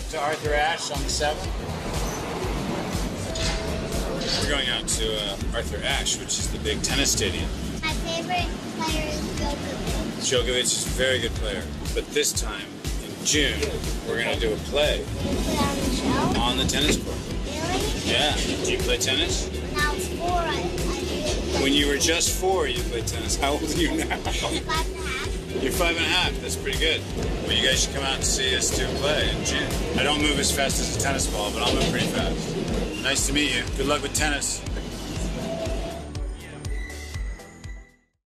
to Arthur Ashe on the 7th. We're going out to Arthur Ashe, which is the big tennis stadium. My favorite player is Djokovic. Djokovic is a very good player. But this time, in June, we're going to do a play. Can you put on the show? On the tennis court. Really? Yeah. Do you play tennis? When I was 4, I did. When you were just 4, you played tennis. How old are you now? 5.5. You're 5.5. That's pretty good. Well, you guys should come out and see us do a play in June. I don't move as fast as a tennis ball, but I'll move pretty fast. Nice to meet you. Good luck with tennis.